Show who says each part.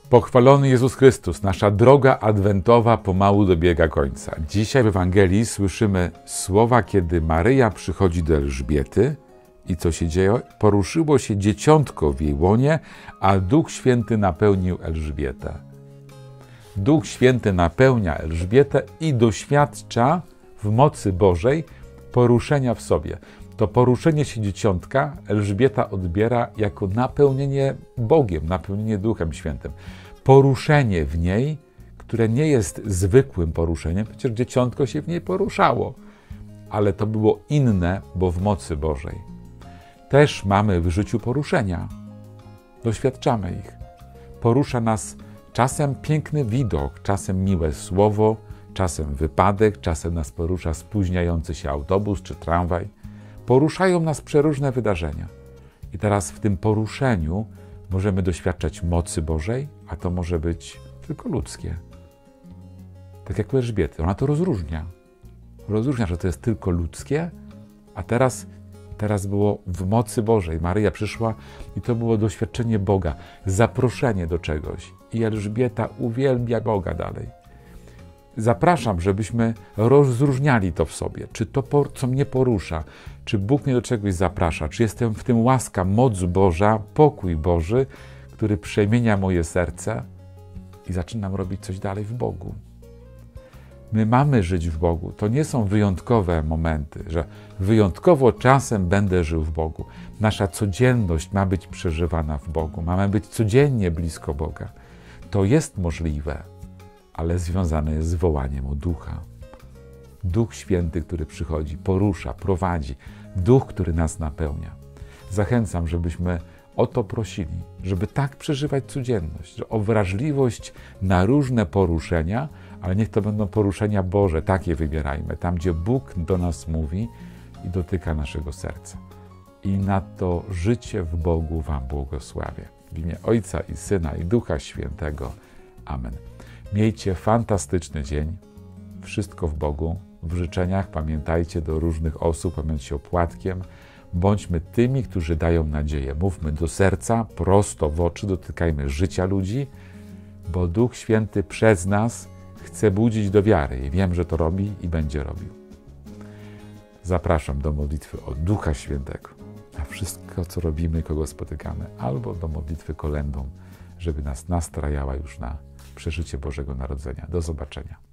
Speaker 1: Pochwalony Jezus Chrystus, nasza droga adwentowa pomału dobiega końca. Dzisiaj w Ewangelii słyszymy słowa, kiedy Maryja przychodzi do Elżbiety i co się dzieje? Poruszyło się dzieciątko w jej łonie, a Duch Święty napełnił Elżbietę. Duch Święty napełnia Elżbietę i doświadcza w mocy Bożej poruszenia w sobie. To poruszenie się dzieciątka Elżbieta odbiera jako napełnienie Bogiem, napełnienie Duchem Świętym. Poruszenie w niej, które nie jest zwykłym poruszeniem, przecież dzieciątko się w niej poruszało, ale to było inne, bo w mocy Bożej. Też mamy w życiu poruszenia. Doświadczamy ich. Porusza nas czasem piękny widok, czasem miłe słowo, czasem wypadek, czasem nas porusza spóźniający się autobus czy tramwaj. Poruszają nas przeróżne wydarzenia. I teraz w tym poruszeniu możemy doświadczać mocy Bożej, a to może być tylko ludzkie. Tak jak u Elżbiety. Ona to rozróżnia. Rozróżnia, że to jest tylko ludzkie, a teraz było w mocy Bożej. Maryja przyszła i to było doświadczenie Boga, zaproszenie do czegoś. I Elżbieta uwielbia Boga dalej. Zapraszam, żebyśmy rozróżniali to w sobie. Czy to, co mnie porusza, czy Bóg mnie do czegoś zaprasza, czy jestem w tym łaska, moc Boża, pokój Boży, który przemienia moje serce i zaczynam robić coś dalej w Bogu. My mamy żyć w Bogu. To nie są wyjątkowe momenty, że wyjątkowo czasem będę żył w Bogu. Nasza codzienność ma być przeżywana w Bogu. Mamy być codziennie blisko Boga. To jest możliwe, ale związane jest z wołaniem o Ducha. Duch Święty, który przychodzi, porusza, prowadzi. Duch, który nas napełnia. Zachęcam, żebyśmy o to prosili, żeby tak przeżywać codzienność, że o wrażliwość na różne poruszenia, ale niech to będą poruszenia Boże, takie wybierajmy, tam gdzie Bóg do nas mówi i dotyka naszego serca. I na to życie w Bogu wam błogosławię. W imię Ojca i Syna i Ducha Świętego. Amen. Miejcie fantastyczny dzień. Wszystko w Bogu. W życzeniach pamiętajcie do różnych osób, pamiętajcie opłatkiem. Bądźmy tymi, którzy dają nadzieję. Mówmy do serca, prosto w oczy, dotykajmy życia ludzi, bo Duch Święty przez nas chce budzić do wiary i wiem, że to robi i będzie robił. Zapraszam do modlitwy o Ducha Świętego na wszystko, co robimy, kogo spotykamy, albo do modlitwy kolędą, żeby nas nastrajała już na przeżycie Bożego Narodzenia. Do zobaczenia.